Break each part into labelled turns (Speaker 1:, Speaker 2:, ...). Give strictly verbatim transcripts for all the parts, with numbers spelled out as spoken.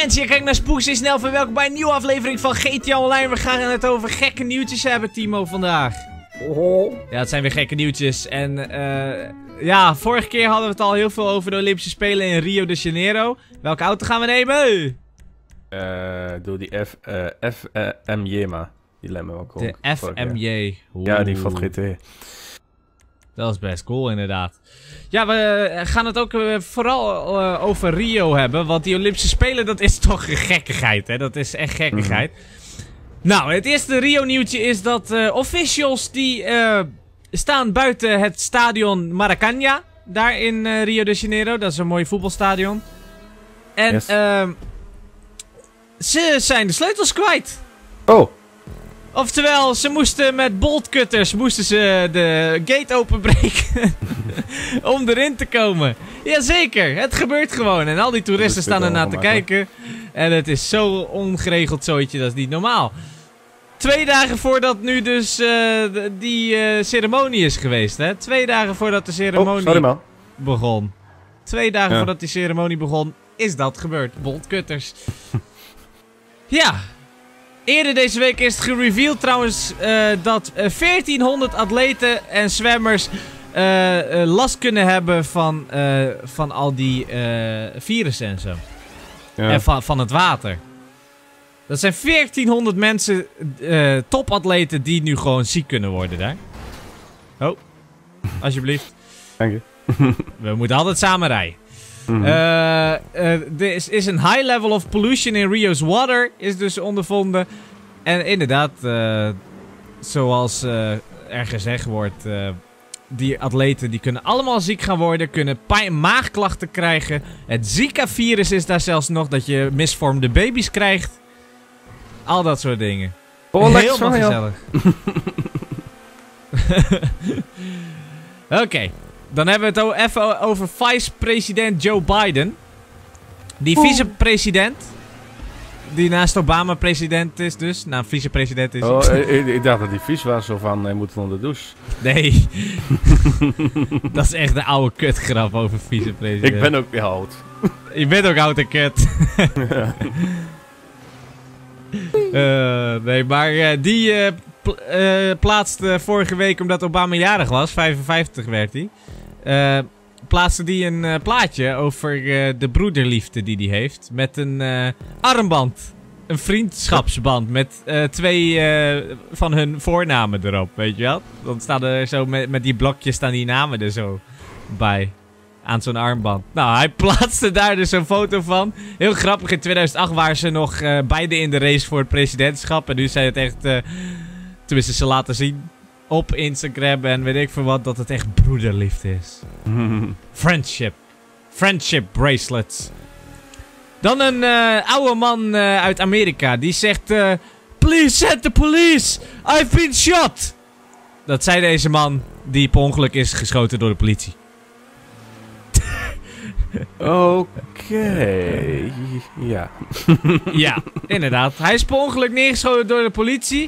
Speaker 1: mensen, je kijkt naar Spooks in Snel. Van welkom bij een nieuwe aflevering van G T A Online. We gaan het over gekke nieuwtjes hebben, Timo, vandaag.
Speaker 2: Oh.
Speaker 1: Ja, het zijn weer gekke nieuwtjes. En eh... ja, vorige keer hadden we het al heel veel over de Olympische Spelen in Rio de Janeiro. Welke auto gaan we nemen?
Speaker 2: Eh, doe die F, uh, F uh, M J maar. Die lijkt me wel cool.
Speaker 1: De F M J.
Speaker 2: Ja, die van G T.
Speaker 1: Dat is best cool, inderdaad. Ja, we gaan het ook uh, vooral uh, over Rio hebben. Want die Olympische Spelen, dat is toch een gekkigheid, hè? Dat is echt gekkigheid. Mm-hmm. Nou, het eerste Rio-nieuwtje is dat uh, officials die uh, staan buiten het stadion Maracanã. Daar in uh, Rio de Janeiro. Dat is een mooi voetbalstadion. En yes. uh, ze zijn de sleutels kwijt.
Speaker 2: Oh.
Speaker 1: Oftewel, ze moesten met boltcutters moesten ze de gate openbreken om erin te komen. Jazeker, het gebeurt gewoon. En al die toeristen staan ernaar te kijken. En het is zo ongeregeld zooitje, dat is niet normaal. Twee dagen voordat nu dus uh, die uh, ceremonie is geweest, hè? Twee dagen voordat de ceremonie
Speaker 2: oh, sorry, man.
Speaker 1: begon. Twee dagen
Speaker 2: ja.
Speaker 1: voordat die ceremonie begon, is dat gebeurd. Boltcutters. Ja. Eerder deze week is het gereveeld trouwens uh, dat uh, veertienhonderd atleten en zwemmers uh, uh, last kunnen hebben van, uh, van al die uh, virussen en zo. Ja. En van, van het water. Dat zijn veertienhonderd mensen, uh, topatleten die nu gewoon ziek kunnen worden daar. Oh, alsjeblieft.
Speaker 2: Dank je.
Speaker 1: We moeten altijd samen rijden. Mm-hmm. uh, uh, er is, is een high level of pollution in Rio's water, is dus ondervonden. En inderdaad, uh, zoals uh, er gezegd wordt, uh, die atleten die kunnen allemaal ziek gaan worden, kunnen pijn- maagklachten krijgen. Het Zika-virus is daar zelfs nog, dat je misvormde baby's krijgt. Al dat soort dingen.
Speaker 2: Oh,
Speaker 1: helemaal gezellig. Oké. Okay. Dan hebben we het even over vice-president Joe Biden. Die vice-president. Die naast Obama president is dus. Nou, vice-president is...
Speaker 2: Oh, ik, ik dacht dat die vies was, zo van, hij moet onder de douche.
Speaker 1: Nee. Dat is echt een oude kutgrap over vice-president.
Speaker 2: Ik ben ook weer oud.
Speaker 1: Je bent ook oud en kut.
Speaker 2: Ja.
Speaker 1: uh, nee, maar uh, die uh, pl uh, plaatste vorige week, omdat Obama jarig was, vijfenvijftig werd hij. Uh, plaatste die een uh, plaatje over uh, de broederliefde die hij heeft. Met een uh, armband. Een vriendschapsband met uh, twee uh, van hun voornamen erop, weet je wel? Dan staan er zo met, met die blokjes staan die namen er zo bij. Aan zo'n armband. Nou, hij plaatste daar dus een foto van. Heel grappig, in tweeduizend acht waren ze nog uh, beide in de race voor het presidentschap. En nu zijn het echt... Uh, tenminste, ze laten zien op Instagram en weet ik veel wat, dat het echt broederliefde is. Friendship. Friendship bracelets. Dan een uh, oude man uh, uit Amerika. Die zegt... Uh, Please send the police. I've been shot. Dat zei deze man die per ongeluk is geschoten door de politie.
Speaker 2: Oké. Okay. Ja.
Speaker 1: Ja, inderdaad. Hij is per ongeluk neergeschoten door de politie.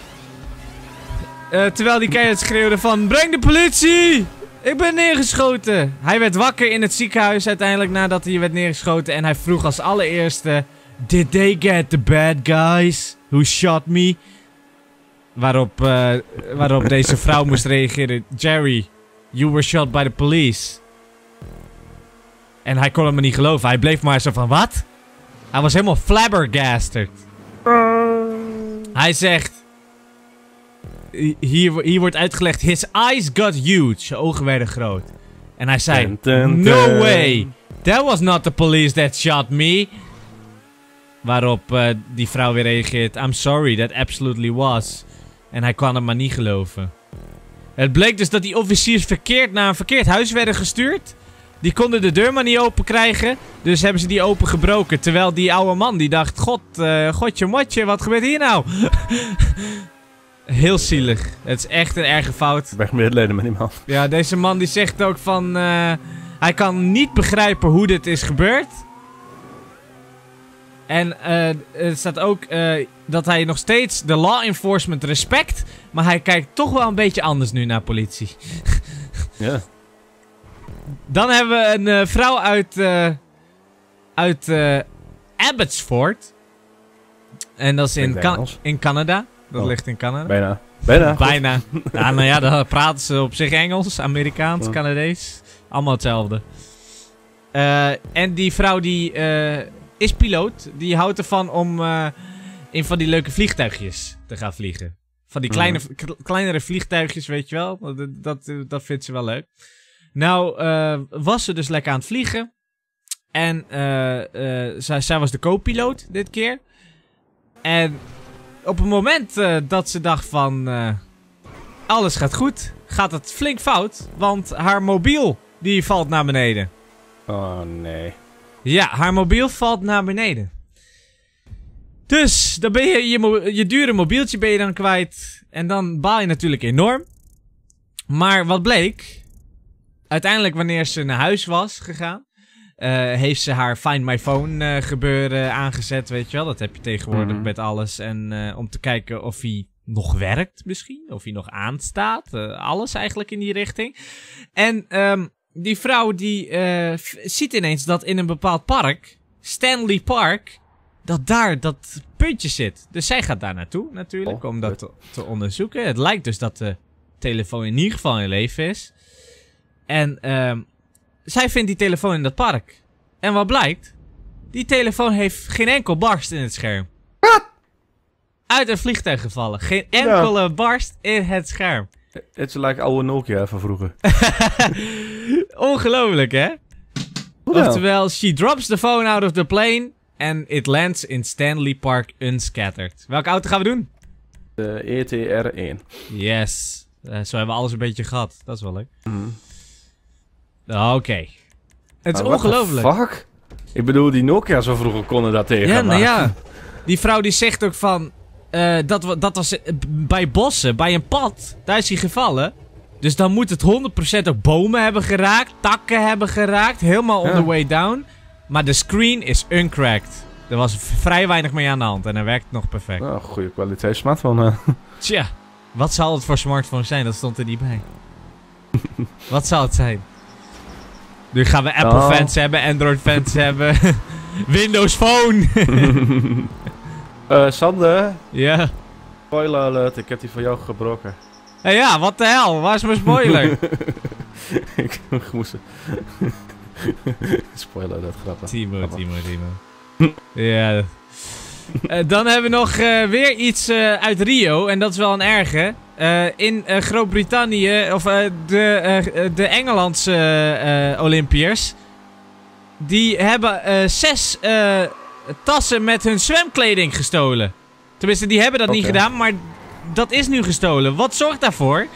Speaker 1: Uh, terwijl die keihard schreeuwde van... Breng de politie! Ik ben neergeschoten! Hij werd wakker in het ziekenhuis uiteindelijk nadat hij werd neergeschoten. En hij vroeg als allereerste... Did they get the bad guys who shot me? Waarop, uh, waarop deze vrouw moest reageren. Jerry, you were shot by the police. En hij kon hem niet geloven. Hij bleef maar zo van, wat? Hij was helemaal flabbergasted. Hij zegt... Hier, hier wordt uitgelegd... His eyes got huge. Zijn ogen werden groot. En hij zei... Dun, dun, dun. No way. That was not the police that shot me. Waarop uh, die vrouw weer reageert... I'm sorry, that absolutely was. En hij kon hem maar niet geloven. Het bleek dus dat die officiers verkeerd naar een verkeerd huis werden gestuurd. Die konden de deur maar niet open krijgen. Dus hebben ze die open gebroken. Terwijl die oude man die dacht... God, uh, godje motje, wat gebeurt hier nou? Heel zielig. Het is echt een erge fout.
Speaker 2: Ik ben medelijden met die man.
Speaker 1: Ja, deze man die zegt ook van... Uh, hij kan niet begrijpen hoe dit is gebeurd. En uh, er staat ook uh, dat hij nog steeds de law enforcement respect. Maar hij kijkt toch wel een beetje anders nu naar politie.
Speaker 2: Ja.
Speaker 1: Dan hebben we een uh, vrouw uit... Uh, uit... Uh, Abbotsford. En dat is in, Can in Canada. Dat oh. ligt in Canada.
Speaker 2: Bijna. Bijna.
Speaker 1: Bijna. Ja, nou ja, dan praten ze op zich Engels, Amerikaans, oh. Canadees. Allemaal hetzelfde. Uh, en die vrouw die uh, is piloot. Die houdt ervan om uh, in van die leuke vliegtuigjes te gaan vliegen. Van die kleine, mm. kleinere vliegtuigjes, weet je wel. Dat, dat, dat vindt ze wel leuk. Nou, uh, was ze dus lekker aan het vliegen. En uh, uh, zij, zij was de co-piloot dit keer. En op het moment uh, dat ze dacht van... Uh, alles gaat goed, gaat het flink fout. Want haar mobiel, die valt naar beneden.
Speaker 2: Oh nee.
Speaker 1: Ja, haar mobiel valt naar beneden. Dus, dan ben je je, mo je dure mobieltje ben je dan kwijt. En dan baal je natuurlijk enorm. Maar wat bleek... Uiteindelijk wanneer ze naar huis was gegaan... Uh, heeft ze haar Find My Phone uh, gebeuren aangezet, weet je wel. Dat heb je tegenwoordig mm-hmm. met alles. En uh, om te kijken of hij nog werkt misschien. Of hij nog aanstaat. Uh, alles eigenlijk in die richting. En um, die vrouw die uh, ziet ineens dat in een bepaald park... Stanley Park... Dat daar dat puntje zit. Dus zij gaat daar naartoe natuurlijk. Oh, om dat te, te onderzoeken. Het lijkt dus dat de telefoon in ieder geval in leven is. En um, zij vindt die telefoon in dat park. En wat blijkt? Die telefoon heeft geen enkel barst in het scherm.
Speaker 2: Wat?
Speaker 1: Uit een vliegtuig gevallen. Geen enkele ja. barst in het scherm.
Speaker 2: Het is like oude Nokia van vroeger.
Speaker 1: Ongelooflijk, hè? Well. Oftewel, she drops the phone out of the plane... And it lands in Stanley Park unscattered. Welke auto gaan we doen?
Speaker 2: De E T R één.
Speaker 1: Yes. Uh, zo hebben we alles een beetje gehad. Dat is wel leuk.
Speaker 2: Mm.
Speaker 1: Oké. Okay. Het is
Speaker 2: uh,
Speaker 1: ongelooflijk.
Speaker 2: Fuck? Ik bedoel, die Nokia zo vroeger konden dat tegen.
Speaker 1: Ja, nou ja. Die vrouw die zegt ook van... Uh, dat, dat was bij bossen, bij een pad. Daar is hij gevallen. Dus dan moet het honderd procent ook bomen hebben geraakt. Takken hebben geraakt. Helemaal on ja. the way down. Maar de screen is uncracked. Er was vrij weinig mee aan de hand en hij werkt nog perfect.
Speaker 2: Oh, goede kwaliteit smartphone.
Speaker 1: Tja, wat zal het voor smartphone zijn? Dat stond er niet bij. Wat zal het zijn? Nu gaan we Apple oh. fans hebben, Android fans hebben. Windows Phone.
Speaker 2: uh, Sander.
Speaker 1: Ja.
Speaker 2: Spoiler alert, ik heb die van jou gebroken.
Speaker 1: Hé hey, ja, wat de hel? Waar is mijn spoiler?
Speaker 2: ik moest... Spoiler, dat grappig.
Speaker 1: Timo, grappig. Timo, Timo. Ja. Uh, dan hebben we nog uh, weer iets uh, uit Rio. En dat is wel een erge. Uh, in uh, Groot-Brittannië, of uh, de, uh, de Engelandse uh, Olympiërs. Die hebben uh, zes uh, tassen met hun zwemkleding gestolen. Tenminste, die hebben dat okay. niet gedaan, maar dat is nu gestolen. Wat zorgt daarvoor?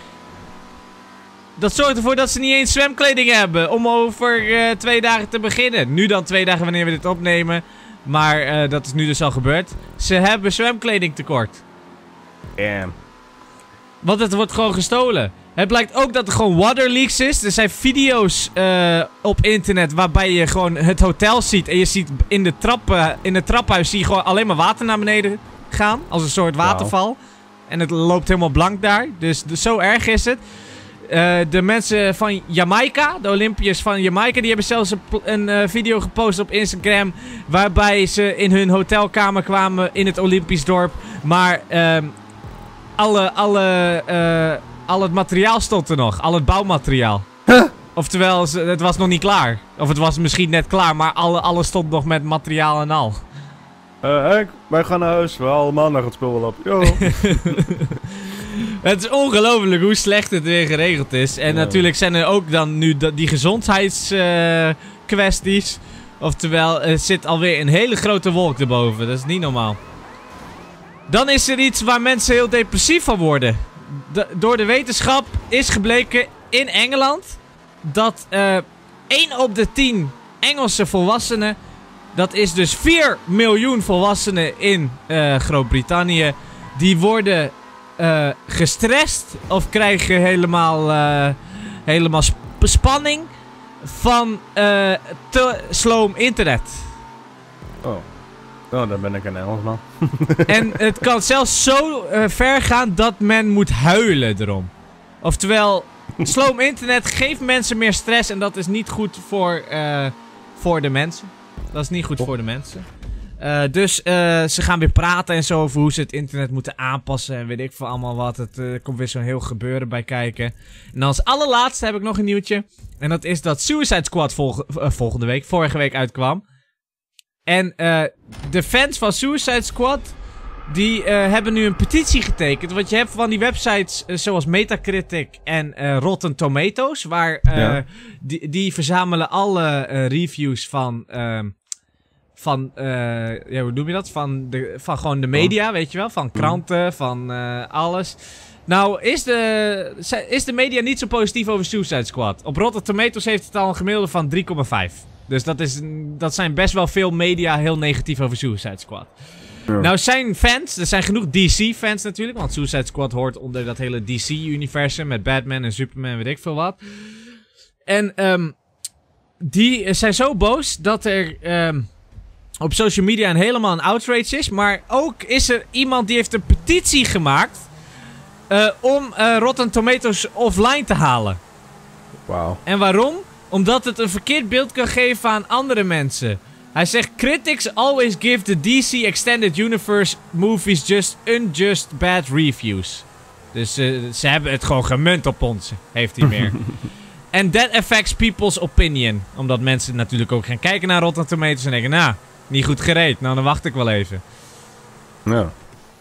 Speaker 1: Dat zorgt ervoor dat ze niet eens zwemkleding hebben om over uh, twee dagen te beginnen. Nu dan twee dagen wanneer we dit opnemen. Maar uh, dat is nu dus al gebeurd. Ze hebben zwemkleding tekort.
Speaker 2: Damn.
Speaker 1: Want het wordt gewoon gestolen. Het blijkt ook dat er gewoon waterleaks is. Er zijn video's uh, op internet waarbij je gewoon het hotel ziet. En je ziet in de, trappen, in het traphuis zie je gewoon alleen maar water naar beneden gaan. Als een soort waterval. Wow. En het loopt helemaal blank daar. Dus, dus zo erg is het. Uh, de mensen van Jamaica, de Olympiërs van Jamaica, die hebben zelfs een, een uh, video gepost op Instagram. Waarbij ze in hun hotelkamer kwamen in het Olympisch dorp. Maar uh, alle, alle, uh, al het materiaal stond er nog. Al het bouwmateriaal. Huh? Oftewel, het was nog niet klaar. Of het was misschien net klaar, maar alle, alles stond nog met materiaal en al.
Speaker 2: Uh, Henk, wij gaan naar huis. We halen maandag het spul wel op. Yo.
Speaker 1: Het is ongelooflijk hoe slecht het weer geregeld is. En ja. natuurlijk zijn er ook dan nu die gezondheidskwesties. Uh, Oftewel, er zit alweer een hele grote wolk erboven. Dat is niet normaal. Dan is er iets waar mensen heel depressief van worden. De, door de wetenschap is gebleken in Engeland dat uh, één op de tien Engelse volwassenen... Dat is dus vier miljoen volwassenen in uh, Groot-Brittannië. Die worden uh, gestrest of krijgen helemaal, uh, helemaal sp spanning van uh, te sloom internet.
Speaker 2: Oh. Oh, dan ben ik een Engelsman.
Speaker 1: En het kan zelfs zo uh, ver gaan dat men moet huilen erom. Oftewel, sloom internet geeft mensen meer stress en dat is niet goed voor, uh, voor de mensen. Dat is niet goed oh. voor de mensen. Uh, dus uh, ze gaan weer praten en zo over hoe ze het internet moeten aanpassen en weet ik veel allemaal wat. Het uh, komt weer zo'n heel gebeuren bij kijken. En als allerlaatste heb ik nog een nieuwtje. En dat is dat Suicide Squad volg uh, volgende week, vorige week uitkwam. En uh, de fans van Suicide Squad, die uh, hebben nu een petitie getekend. Want je hebt van die websites uh, zoals Metacritic en uh, Rotten Tomatoes. Waar uh, ja. die, die verzamelen alle uh, reviews van... Uh, Van, uh, ja, hoe noem je dat? Van, de, van gewoon de media, oh. weet je wel? Van kranten, mm. van uh, alles. Nou, is de, is de media niet zo positief over Suicide Squad? Op Rotten Tomatoes heeft het al een gemiddelde van drie komma vijf. Dus dat, is, dat zijn best wel veel media heel negatief over Suicide Squad. Ja. Nou zijn fans, er zijn genoeg D C-fans natuurlijk, want Suicide Squad hoort onder dat hele D C-universum met Batman en Superman, weet ik veel wat. En um, die zijn zo boos dat er... Um, op social media een helemaal een outrage is. Maar ook is er iemand die heeft een petitie gemaakt. Uh, om uh, Rotten Tomatoes offline te halen.
Speaker 2: Wauw.
Speaker 1: En waarom? Omdat het een verkeerd beeld kan geven aan andere mensen. Hij zegt: critics always give the D C Extended Universe movies just unjust bad reviews. Dus uh, ze hebben het gewoon gemunt op ons. Heeft hij meer. And that affects people's opinion. Omdat mensen natuurlijk ook gaan kijken naar Rotten Tomatoes en denken: nou, niet goed gereed. Nou, dan wacht ik wel even.
Speaker 2: Ja.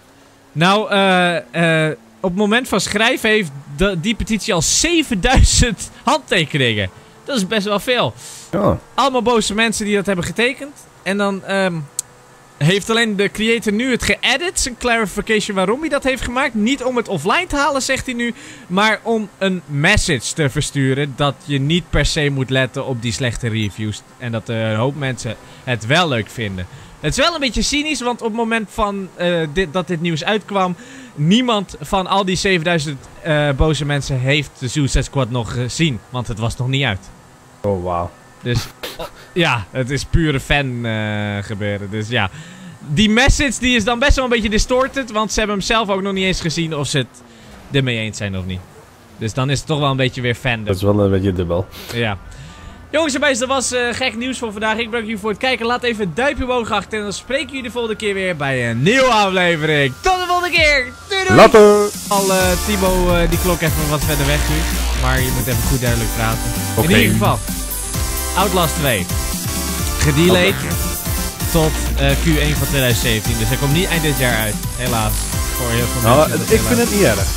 Speaker 1: Nou, uh, uh, op het moment van schrijven heeft de, die petitie al zevenduizend handtekeningen. Dat is best wel veel.
Speaker 2: Ja.
Speaker 1: Allemaal boze mensen die dat hebben getekend. En dan um, heeft alleen de creator nu het geëdit. Zijn clarification waarom hij dat heeft gemaakt. Niet om het offline te halen, zegt hij nu. Maar om een message te versturen. Dat je niet per se moet letten op die slechte reviews. En dat een hoop mensen het wel leuk vinden. Het is wel een beetje cynisch, want op het moment van, uh, dit, dat dit nieuws uitkwam... niemand van al die zevenduizend uh, boze mensen heeft de Suicide Squad nog gezien. Want het was nog niet uit.
Speaker 2: Oh, wauw.
Speaker 1: Dus oh, ja, het is pure fan uh, gebeuren. Dus ja, die message die is dan best wel een beetje distorted. Want ze hebben hem zelf ook nog niet eens gezien of ze het ermee eens zijn of niet. Dus dan is het toch wel een beetje weer fandom.
Speaker 2: Dat is wel een beetje dubbel.
Speaker 1: Ja. Jongens en meisjes, dat was uh, gek nieuws voor vandaag. Ik bedank jullie voor het kijken. Laat even een duimpje omhoog achter. En dan spreken jullie de volgende keer weer bij een nieuwe aflevering. Tot de volgende keer. Doei doei.
Speaker 2: Later.
Speaker 1: Al uh, Timo uh, die klok even wat verder weg nu. Maar je moet even goed duidelijk praten.
Speaker 2: Okay.
Speaker 1: In ieder geval. Outlast twee. Gedelayed okay. tot uh, Q één van twintig zeventien. Dus hij komt niet eind dit jaar uit. Helaas. Voor heel veel
Speaker 2: nou,
Speaker 1: mensen.
Speaker 2: ik vind het niet erg.